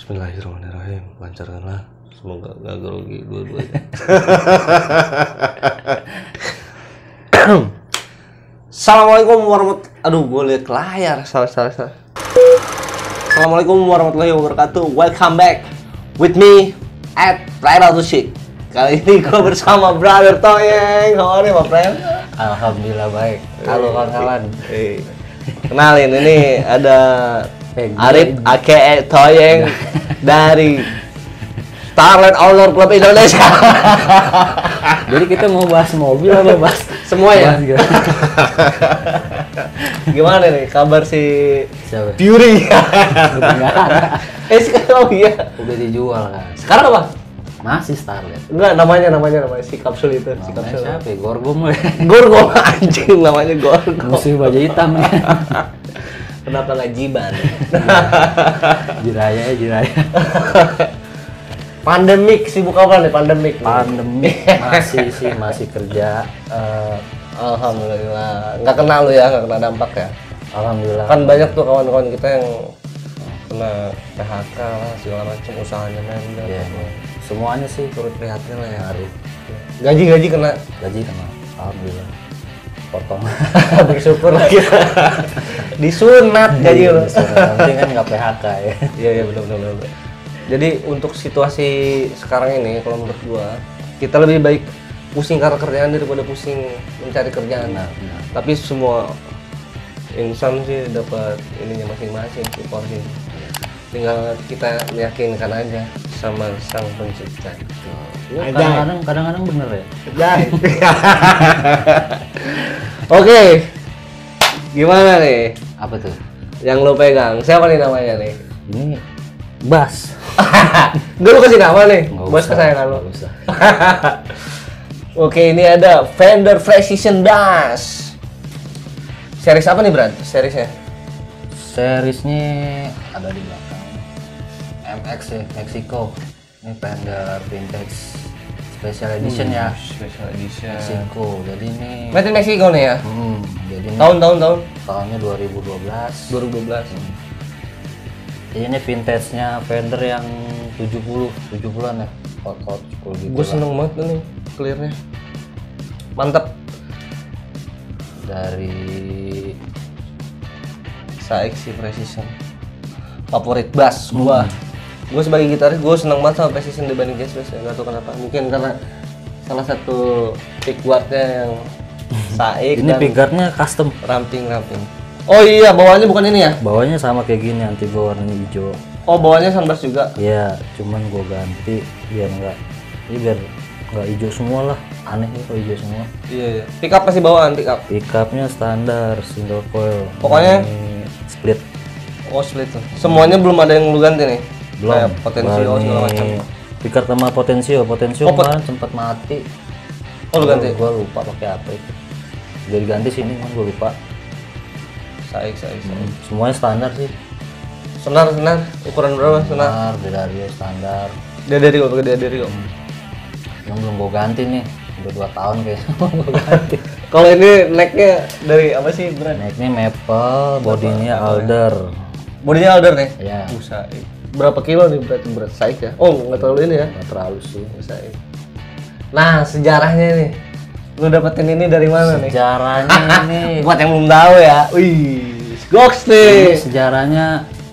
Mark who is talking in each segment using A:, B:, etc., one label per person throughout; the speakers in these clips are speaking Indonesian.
A: Bismillahirrahmanirrahim. Lancarkanlah. Semoga nggak grogi dua-duanya. Assalamualaikum warahmatullahi. Aduh, gue liat ke layar. Salah. Assalamualaikum warahmatullahi wabarakatuh. Welcome back with me at Ride Out to Chic. Kali ini gue bersama Brother Toyeng. How are you, my friend?
B: Alhamdulillah baik. Halo kawan-kawan.
A: Kenalin, ini ada Arif aka Toyeng dari Starlet Owner Club Indonesia.
B: Jadi kita mau bahas mobil apa bahas
A: Semua ya? Gimana nih kabar si
B: siapa?
A: Fury?
B: Enggak ada.
A: Sekarang iya.
B: Udah dijual kan.
A: Sekarang apa?
B: Masih Starlet.
A: Enggak, namanya si kapsul itu, si
B: Namanya
A: kapsul.
B: siapa? Ya? Gorgom ya.
A: Gorgom anjing, namanya Gorgom.
B: Musuh baju hitam ya.
A: Kenapa nggak Jiban?
B: Jiraya.
A: Pandemik, sibuk apa nih pandemik?
B: masih kerja.
A: Alhamdulillah. Nggak kena lu ya, nggak kena dampak ya?
B: Alhamdulillah.
A: Kan banyak tuh kawan-kawan kita yang kena PHK lah, segala macam usahanya nendang.
B: Ya, semuanya sih turut prihatin lah ya Arif.
A: Gaji kena.
B: Gaji kena. Alhamdulillah. Potong.
A: Bersyukur lagi. Disunat gaji lu.
B: Penting kan nggak PHK ya.
A: Iya benar. Jadi untuk situasi sekarang ini kalau menurut gua kita lebih baik pusing karena kerjaan daripada pusing mencari kerjaan.
B: Benar.
A: Tapi semua insan sih dapat ininya masing-masing sih porsi. Tinggal kita meyakinkan aja sama Sang Pencipta.
B: Kadang-kadang bener ya.
A: Oke. Gimana nih?
B: Apa tuh?
A: Yang lo pegang. Siapa nih namanya nih?
B: Ini Bas.
A: Gue lu kasih nama nih.
B: Nggak
A: Bos
B: usah,
A: kesayangan lo.
B: nggak usah.
A: Oke, ini ada Fender Precision Bass. Series apa nih, Brad? Seriesnya?
B: Seriesnya ada di belakang. MX ya, Mexico. Ini Fender Vintage Special Edition ya.
A: Special Edition.
B: Mexico. Jadi ini
A: Made in Mexico nih ya?
B: jadi ini
A: Tahun.
B: tahunnya 2012.
A: 2012.
B: Jadi ini vintage-nya Fender yang 70-an ya. Hot gitu.
A: Gue seneng banget nih clear-nya. Mantap.
B: Dari
A: Saik si Precision. Favorit bass gua. Gue sebagai gitaris gue seneng banget sama Precision dibanding Jazz Bass ya. Gak tau kenapa. Mungkin karena salah satu pick guard-nya yang Saik
B: ini
A: dan
B: pickguardnya custom.
A: ramping. Oh iya, bawaannya bukan ini ya?
B: Bawahnya sama kayak gini, anti gua warnanya hijau.
A: Oh, bawaannya sunburst juga.
B: Ya, cuman gua ganti biar biar nggak hijau semua lah. Aneh nih kalau hijau semua.
A: Iya. Pick up masih bawaan pick up.
B: Pickupnya standar single coil.
A: Pokoknya
B: ini split.
A: Oh, split tuh. Semuanya belum ada yang lu ganti nih.
B: Belum.
A: Kayak Potensio segala macam.
B: Picker sama Potensio
A: Oh,
B: kemarin sempat mati.
A: Oh, lu ganti.
B: Gua lupa pakai apa itu. Udah diganti sini kan gua lupa.
A: Saik.
B: Semuanya standar sih.
A: Senar. Ukuran berapa senar?
B: Bedario standar.
A: Dia dari kok.
B: Yang belum gua ganti nih. Udah 2 tahun kayaknya gua ganti.
A: Kalau ini necknya dari apa sih, brand?
B: Necknya maple, bodinya alder.
A: Bodinya Alder nih.
B: Ya,
A: Saik. Berapa kilo nih berat Saik ya? Oh, nggak terlalu ini ya.
B: nggak terlalu sih.
A: Saik. Nah, sejarahnya nih. Lu dapetin ini dari mana nih?
B: Sejarahnya ini,
A: Buat yang belum tahu ya. Wih, goks
B: ini
A: nih.
B: sejarahnya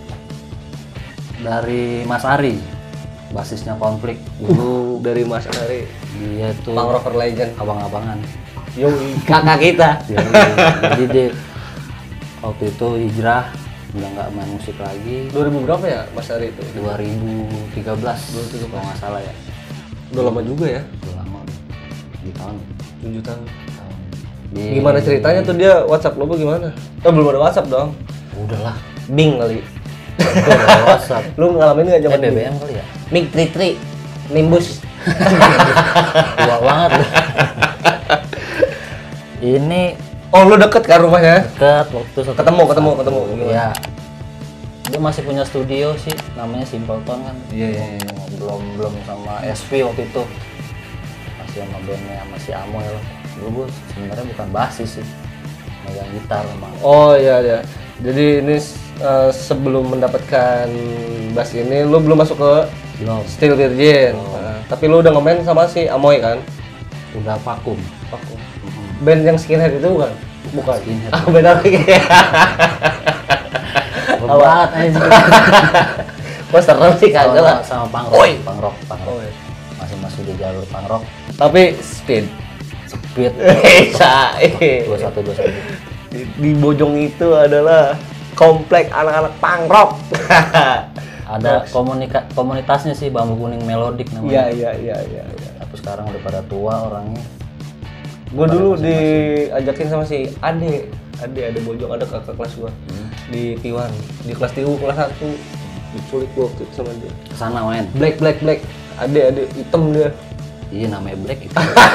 B: dari Mas Ari, basisnya Konflik. Dulu
A: Dari Mas Ari,
B: dia tuh
A: Punk Rocker Legend.
B: abang-abangan.
A: Yoi, kakak kita.
B: Jadi dia waktu itu hijrah, udah nggak main musik lagi.
A: 2000 berapa ya Mas Ari itu?
B: 2013 kalau nggak salah ya.
A: Udah lama juga ya.
B: Udah lama, 7 tahun.
A: 7 tahun.
B: Di-
A: Gimana ceritanya tuh dia WhatsApp lo gimana? Oh, belum ada WhatsApp dong.
B: Udahlah,
A: Bing kali.
B: itu ada WhatsApp.
A: Lu ngalamin nggak zaman
B: BBM kali ya?
A: Mig 33 Nimbus.
B: Tua banget loh. Ini
A: Oh, lu deket kan rumahnya?
B: dekat waktu
A: Ketemu. Gimana?
B: Iya. Dia masih punya studio sih, namanya Simpleton kan.
A: Iya.
B: Belum sama SV waktu itu. Masih sama bandnya masih Amoy loh. Dulu gue sebenarnya bukan basis sih, megang gitar emang.
A: Oh iya. Jadi ini sebelum mendapatkan bass ini lu belum masuk ke
B: belum,
A: Steel Virgin. Nah, tapi lu udah nge-band sama si Amoy kan?
B: udah vakum.
A: Band yang skinhead itu bukan? Bukan.
B: Skinhead.
A: Ah, beda lagi.
B: Berat aja.
A: Gua serem sih kagak lah.
B: Sama punk
A: Oi.
B: rock.
A: Oi.
B: Masih masuk di jalur punk rock.
A: Tapi speed.
B: Speed.
A: Bisa.
B: 21.
A: Di Bojong itu adalah komplek anak-anak punk rock.
B: Ada komunitasnya sih, Bambu Kuning Melodik namanya.
A: Iya.
B: Tapi sekarang udah pada tua orangnya.
A: Gue dulu diajakin sama si Ade Bojong, ada kakak kelas gua di Tiwan, di kelas TU kelas 1. Diculik gua waktu itu sama dia.
B: Kesana main.
A: Black. Ade hitam dia.
B: Iya namanya Black itu.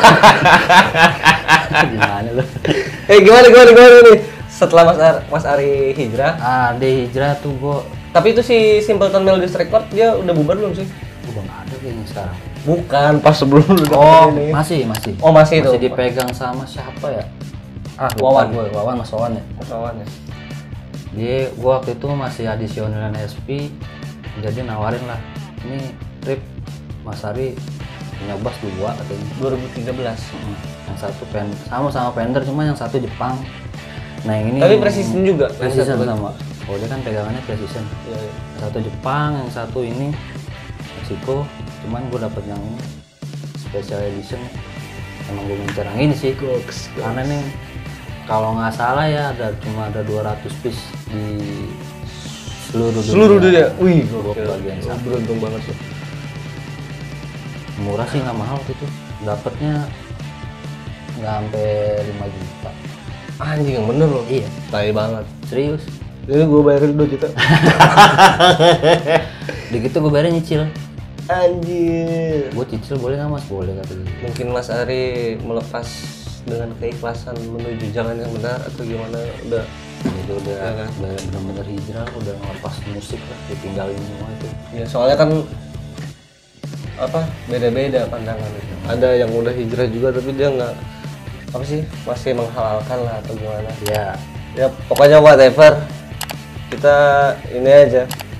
B: Gimana lu?
A: Gimana nih? Setelah Mas Ari hijrah.
B: Di hijrah tuh gua.
A: Tapi itu si Simpleton Melodies Record dia udah bubar belum sih?
B: Udah nggak ada kayaknya sekarang.
A: Bukan, pas sebelum lu
B: Oh,
A: ini.
B: masih.
A: Oh, masih itu.
B: Masih dipegang sama siapa ya?
A: Wawan.
B: Mas Wawan ya.
A: Kawan ya.
B: Dia gua waktu itu masih adisional SP, jadi nawarin lah. Ini trip Mas Ari punya bass 2 katanya.
A: 2013.
B: Yang satu sama Fender, cuma yang satu Jepang. Nah, yang ini
A: Tapi Precision juga.
B: Precision sama. Oh, dia kan pegangannya Precision.
A: Iya.
B: Yang satu Jepang, yang satu ini Meksiko. Cuman gue dapet yang ini special edition. Emang gue ngincer yang ini sih. Karena nih kalau nggak salah ya cuma ada 200 piece di seluruh dunia.
A: Wih,
B: gua bagian satu.
A: beruntung banget tuh.
B: Murah sih, nggak mahal gitu. Dapatnya nggak sampai 5 juta.
A: Anjing yang bener loh.
B: Iya.
A: Tai banget.
B: Serius.
A: Jadi gue bayarin 2 juta.
B: Begitu gue bayarin nyicil.
A: Anjir.
B: Gue cicil boleh nggak Mas? Boleh kata dia.
A: Mungkin Mas Ari melepas dengan keikhlasan menuju jalan yang benar atau gimana? Udah.
B: Itu udah
A: Ya kan?
B: benar-benar hijrah, udah ngelepas musik lah, ditinggalin semua itu.
A: Ya soalnya kan beda-beda pandangan itu. Ada yang udah hijrah juga tapi dia nggak masih menghalalkan lah atau gimana. Ya pokoknya whatever. Kita ini aja.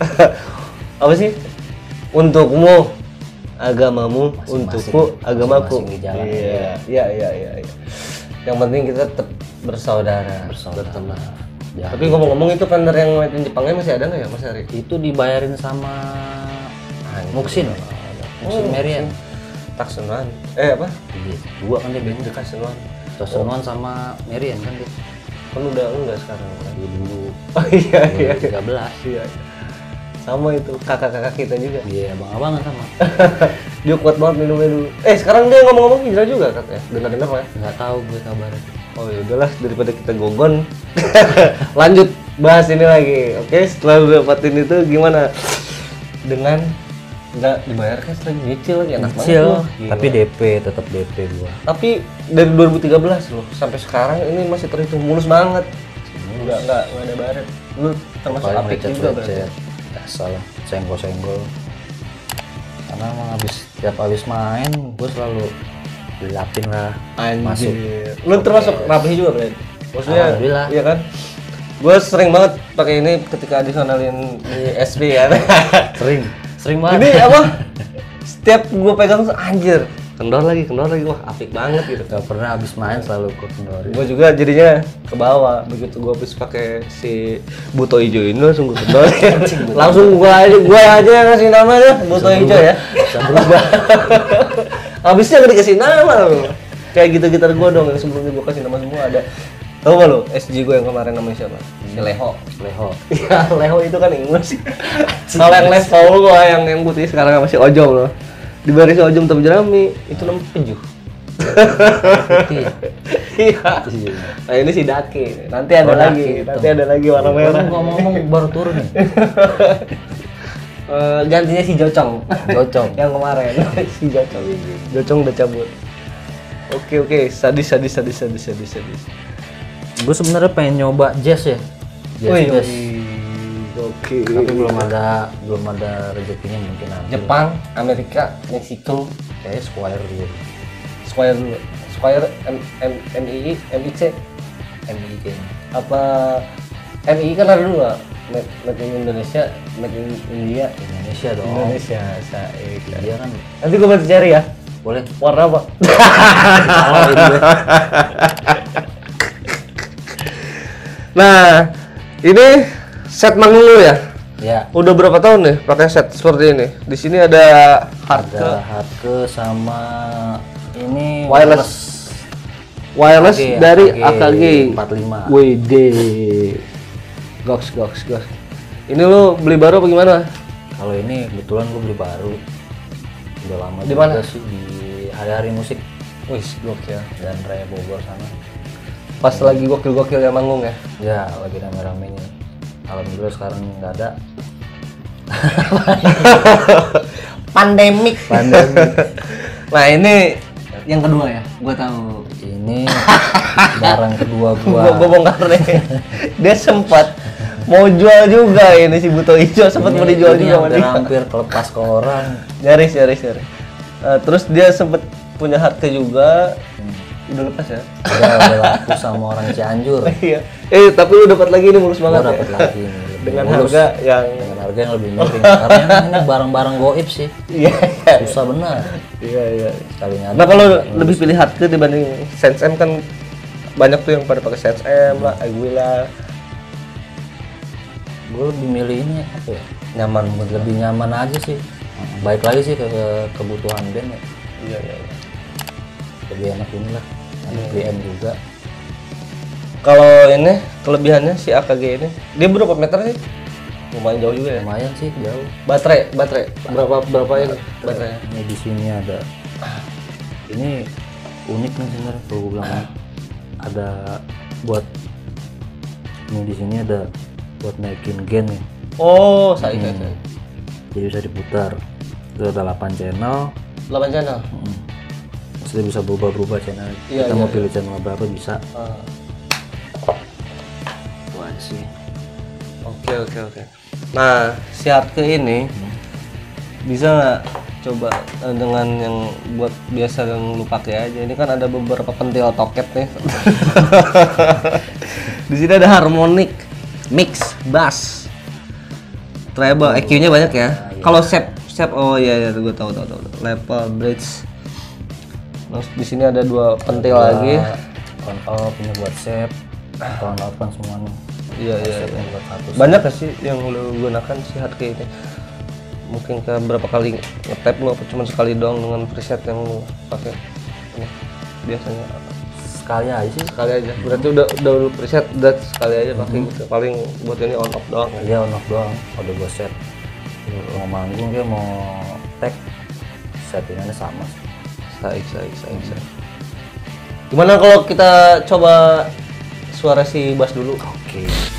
A: Untukmu agamamu, untukku agamaku.
B: Masing-masing di jalan.
A: Iya. Yang penting kita tetap bersaudara. Berteman.
B: Ya,
A: Tapi ngomong-ngomong itu vendor yang made in Jepangnya masih ada nggak ya Mas Ari?
B: itu dibayarin sama Muksin. Muksin Merian.
A: Taksunan. Apa?
B: Iya, 2 kan dia band.
A: Taksunan.
B: Tosunuan sama Merian kan dia.
A: Kan udah enggak sekarang kan?
B: Dia dulu
A: Oh iya.
B: 2013.
A: Iya. Sama itu kakak-kakak kita juga.
B: Iya, abang-abangan sama.
A: Dia kuat banget minumnya dulu. Sekarang dia ngomong-ngomong hijrah juga katanya. Dengar-dengar lah.
B: Nggak tahu gue kabarnya.
A: Oh ya udahlah, daripada kita gogon. Lanjut bahas ini lagi. Oke, setelah lu dapatin itu gimana? Dengan nggak dibayar kan lagi nyicil lagi enak banget loh.
B: Tapi DP, tetap DP gua.
A: Tapi dari 2013 loh sampai sekarang ini masih terhitung mulus banget. Nggak ada baret. Lu termasuk
B: Paling
A: apik juga berarti.
B: Salah, senggol-senggol. Karena emang tiap habis main, gue selalu gelapin lah. Masuk.
A: Lu termasuk rapi juga berarti? Maksudnya,
B: Alhamdulillah.
A: iya kan? Gue sering banget pakai ini ketika adisionalin di SP kan.
B: Sering banget.
A: Ini setiap gue pegang tuh anjir, kendor lagi, wah apik banget gitu.
B: Gak pernah habis main selalu gue kendorin.
A: Gue juga jadinya ke bawah begitu gue habis pakai si Buto Ijo ini langsung gue kendorin. Langsung gue aja yang ngasih namanya Buto Ijo ya.
B: Bisa berubah.
A: Habisnya gak dikasih nama loh. Kayak gitu gitar gue dong yang sebelumnya gue kasih nama semua ada. Tahu gak lo SG gue yang kemarin namanya siapa? Si Leho. Iya, Leho itu kan Inggris. Kalau yang Les Paul gue yang putih sekarang masih Ojong loh. Di baris Ojong Tom Jerami itu namanya Pejuh. Iya. Nah ini si Daki. Nanti ada lagi warna merah.
B: Ngomong baru turun nih.
A: Gantinya si Jocong. Yang kemarin si Jocong. Jocong udah cabut. Oke, sadis.
B: Gue sebenarnya pengen nyoba jazz ya. Jazz.
A: Oke.
B: Tapi belum ada rezekinya mungkin nanti.
A: Jepang, Amerika, Meksiko,
B: Kayak Squire dulu.
A: Squire MII, MIC,
B: MI kayaknya.
A: apa MII kan ada 2. made in Indonesia, made in India.
B: Indonesia dong.
A: Indonesia, Saik.
B: Iya kan.
A: Nanti gue bantu cari ya.
B: Boleh.
A: Warna apa? Nah, ini set manggung lu ya?
B: Ya.
A: Udah berapa tahun nih pakai set seperti ini? Di sini ada
B: Ada hardke sama ini
A: wireless
B: AKG,
A: dari
B: AKG
A: AKG
B: 45.
A: WD. Goks. Ini lu beli baru apa gimana?
B: Kalau ini kebetulan gue beli baru. Udah lama
A: Di mana?
B: juga sih di hari-hari musik
A: Wih, gokil.
B: dan Raya Bogor sana.
A: Pas lagi gokil-gokil yang manggung ya?
B: Ya, lagi rame-ramenya. Alhamdulillah sekarang nggak ada.
A: Pandemik. Nah, ini yang kedua ya, gua tahu.
B: Ini barang kedua
A: Gua
B: gua.
A: bongkar nih. Dia sempat mau jual juga ini si Buto Ijo sempat mau dijual
B: Ini
A: juga sama dia.
B: hampir kelepas ke orang.
A: Nyaris. Terus dia sempat punya hardke juga. Udah lepas ya?
B: Udah laku sama orang Cianjur.
A: Iya. Tapi lu dapat lagi ini mulus banget
B: Gua
A: ya.
B: dapat lagi nih. lebih
A: Dengan
B: mulus.
A: harga yang
B: Dengan harga yang lebih miring. Karena ini barang-barang goib sih.
A: iya.
B: Susah benar.
A: Iya.
B: Sekali nyadar.
A: Nah, kalau lebih pilih hardke dibanding Sense M kan banyak tuh yang pada pakai Sense M lah, Aguila.
B: Gue lebih milih ini apa ya?
A: Nyaman
B: Lebih nyaman aja sih. Baik lagi sih ke kebutuhan band ya.
A: Iya.
B: Lebih enak ini lah. BM juga.
A: Kalau ini kelebihannya si AKG ini, dia berapa meter sih? Lumayan jauh juga ya.
B: Lumayan sih jauh.
A: Baterai berapa ini baterainya?
B: Ini di sini ada. Ini unik nih sebenarnya kalau gue bilang ada buat ini di sini ada buat naikin gain nih.
A: Oh, saya.
B: Jadi bisa diputar. Itu ada 8 channel.
A: 8 channel.
B: Maksudnya bisa berubah-berubah channel.
A: Iya,
B: Kita
A: iya,
B: mau pilih channel berapa bisa. Wah sih.
A: Oke. Nah, si hardke ini bisa nggak coba dengan yang buat biasa yang lu pakai aja. Ini kan ada beberapa pentil toket nih. Di sini ada harmonic, mix, bass, treble, EQ-nya banyak ya. Kalau shape, oh iya, gue tahu. Level, bridge. Terus di sini ada 2 pentil lagi.
B: On off ini buat save. On off kan semuanya.
A: Iya.
B: Save buat satu.
A: Banyak gak sih yang lu gunakan si hardke ini? Mungkin ke berapa kali nge-tap lu apa cuma sekali doang dengan preset yang lu pakai ini biasanya?
B: Sekali aja sih.
A: Sekali aja. Berarti udah lu preset udah sekali aja pakai gitu. Paling buat ini on off doang.
B: Iya on off doang. Udah gue set. Mau manggung kayak mau tag settingannya sama sih.
A: Saik. Gimana kalau kita coba suara si bass dulu?
B: Oke.